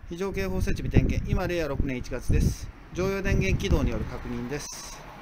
非常警報設備点検、今、令和6年1月です。常用電源起動による確認です。